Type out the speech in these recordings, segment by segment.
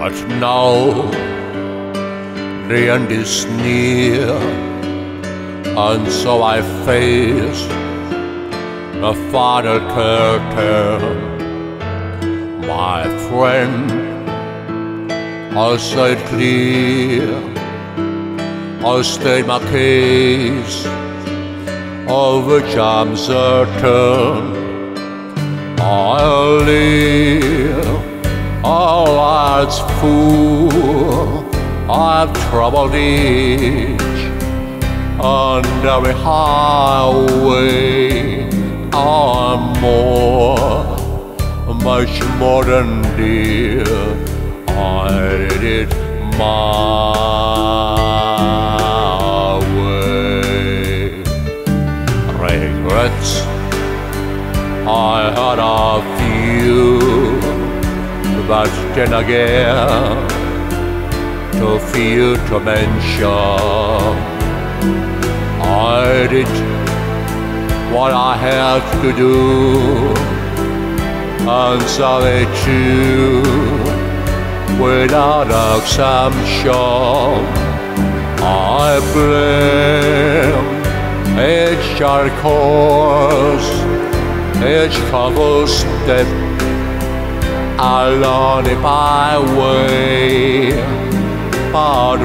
But now the end is near, and so I face the final curtain. My friend, I'll say it clear, I'll state my case, of which I'm certain. I'll live a life's full. I've traveled each and every highway. I'm much more than dear. I did it my way. Regrets, I had a few, but then again, too few to mention. I did what I had to do, and so they too, without exemption. I blame each dark course, each trouble step along the byway, but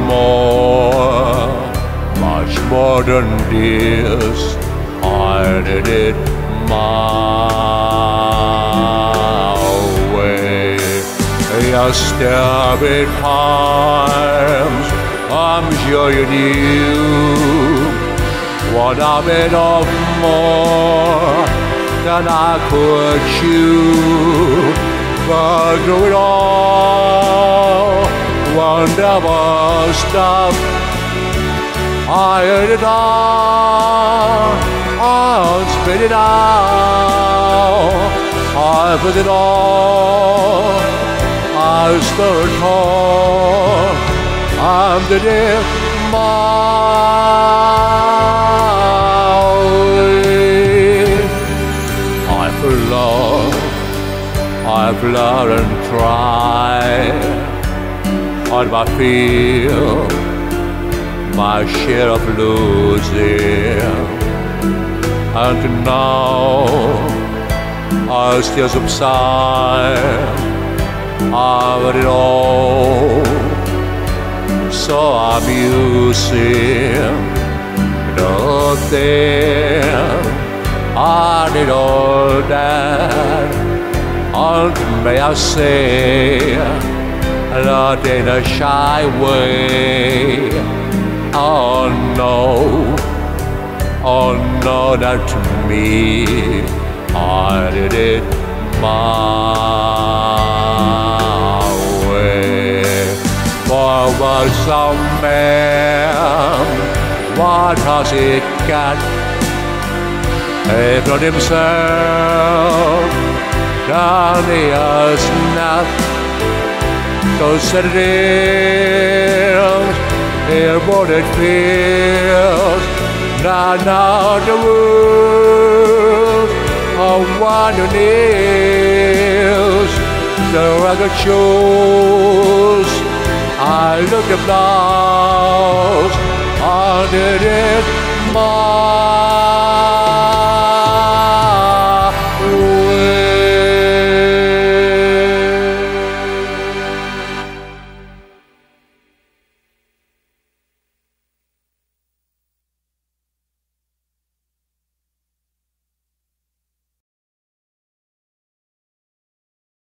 much more than this, I did it my way. Yesterday times, I'm sure you knew what I made of more than I could chew. But through it all, one never stopped. I heard it all, I'll spit it out. I put it all, I stir it all. I'm the dead I've loved and tried, and I feel my share of losing, and now I still subside of it all. So I'm using nothing, I did all that. And may I say, not in a shy way. Oh no, not to me. I did it my way. For what some man, what has he got? He brought himself down the earth's not. So set it is, hear what it feels. Now the world of one who kneels. The rugged shoes, I look applause, I did it my